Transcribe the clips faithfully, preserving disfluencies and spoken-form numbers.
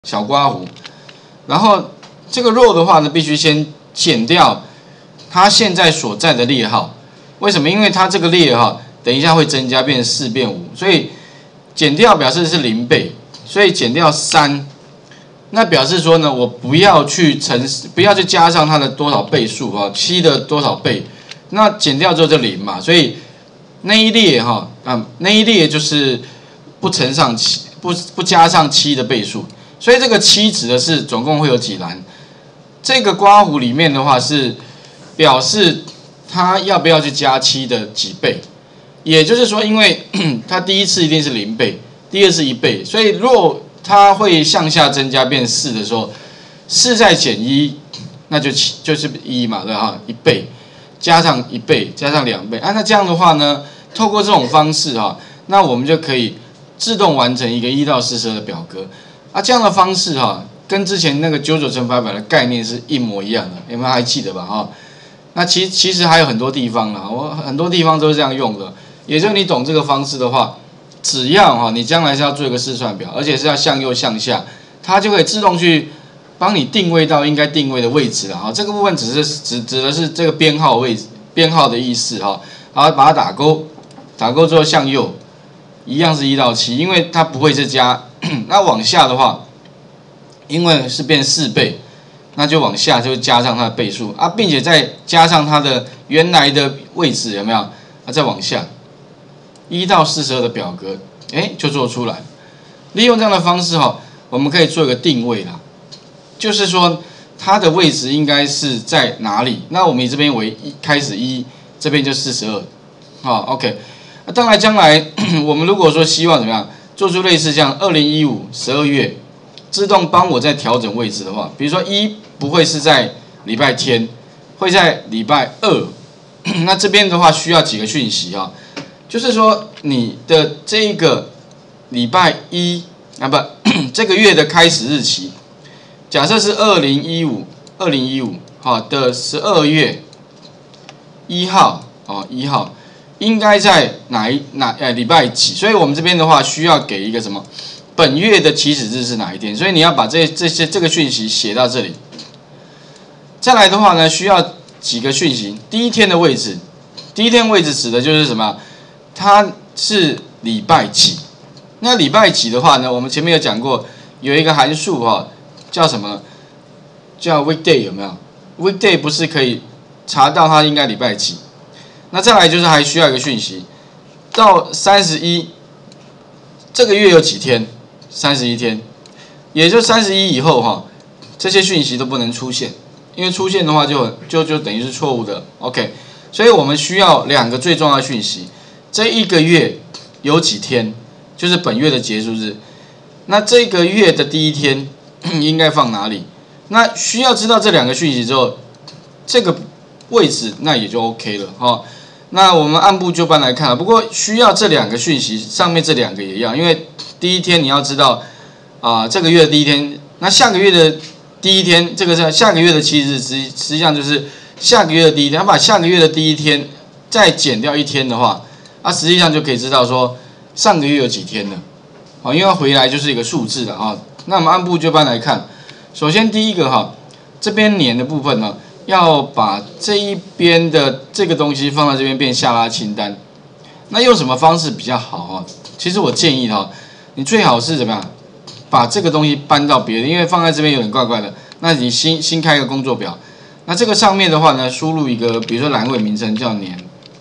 小刮胡，然后这个 row 的话呢，必须先减掉它现在所在的列号。为什么？因为它这个列号等一下会增加，变成四变五，所以减掉表示是零倍，所以减掉三，那表示说呢，我不要去乘，不要去加上它的多少倍数哈，七的多少倍，那减掉之后就零嘛，所以那一列哈啊那一列就是不乘上七，不不加上七的倍数。所以这个七指的是总共会有几栏？这个刮胡里面的话是表示它要不要去加七的几倍，也就是说，因为它第一次一定是零倍，第二次一倍，所以若它会向下增加变四的时候，四再减一，那就七就是一嘛，对吧？一倍加上一倍加上两倍，啊，那这样的话呢，透过这种方式哈，那我们就可以自动完成一个一到四十二的表格。啊，这样的方式哈、啊，跟之前那个九九乘八百的概念是一模一样的，你们还记得吧？哈，那其其实还有很多地方啦，我很多地方都是这样用的。也就是你懂这个方式的话，只要哈、啊，你将来是要做一个试算表，而且是要向右向下，它就可以自动去帮你定位到应该定位的位置了哈。这个部分只是指指的是这个编号位置编号的意思哈，然后把它打勾，打勾之后向右，一样是一到七，因为它不会是加。那往下的话，因为是变四倍，那就往下就加上它的倍数啊，并且再加上它的原来的位置，有没有？啊，再往下，一到四十二的表格，哎，就做出来。利用这样的方式哈，我们可以做一个定位啦，就是说它的位置应该是在哪里？那我们以这边为一开始一，这边就四十二，好 ，OK。那当然，将来我们如果说希望怎么样？做出类似像二零一五十二月自动帮我在调整位置的话，比如说一不会是在礼拜天，会在礼拜二，那这边的话需要几个讯息啊？就是说你的这个礼拜一啊不这个月的开始日期，假设是二零一五二零一五好的十二月一号哦一号。应该在哪一哪呃礼拜几？所以我们这边的话需要给一个什么？本月的起始日是哪一天？所以你要把这这些这个讯息写到这里。再来的话呢，需要几个讯息。第一天的位置，第一天位置指的就是什么？它是礼拜几？那礼拜几的话呢？我们前面有讲过，有一个函数哈、哦，叫什么？叫 weekday 有没有 ？weekday 不是可以查到它应该礼拜几？那再来就是还需要一个讯息，到三十一，这个月有几天？三十一天，也就三十一以后哈，这些讯息都不能出现，因为出现的话就就就等于是错误的。OK， 所以我们需要两个最重要的讯息，这一个月有几天，就是本月的结束日。那这个月的第一天应该放哪里？那需要知道这两个讯息之后，这个位置那也就 OK 了哈。那我们按部就班来看，不过需要这两个讯息，上面这两个也一样，因为第一天你要知道啊、呃，这个月的第一天，那下个月的第一天，这个是下个月的七日，实实际上就是下个月的第一天。要把下个月的第一天再减掉一天的话，啊，实际上就可以知道说上个月有几天了，啊，因为回来就是一个数字了啊。那我们按部就班来看，首先第一个哈，这边年的部分呢。要把这一边的这个东西放到这边变下拉清单，那用什么方式比较好哈？其实我建议哈，你最好是怎么样，把这个东西搬到别的，因为放在这边有点怪怪的。那你新新开一个工作表，那这个上面的话呢，输入一个比如说栏位名称叫年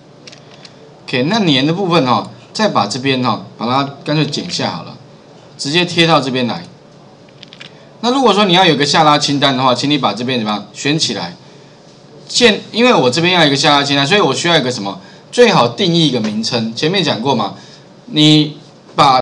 ，OK， 那年的部分哈，再把这边哈，把它干脆剪下好了，直接贴到这边来。那如果说你要有个下拉清单的话，请你把这边怎么样选起来。现因为我这边要一个下拉清单，所以我需要一个什么？最好定义一个名称。前面讲过嘛，你